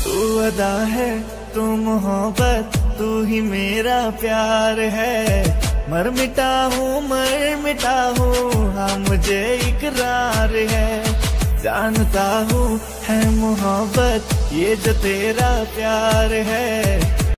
तू अदा है, तू मोहब्बत, तू ही मेरा प्यार है। मर मिटा हूँ हाँ मुझे इकरार है। जानता हूँ है मोहब्बत ये जो तेरा प्यार है।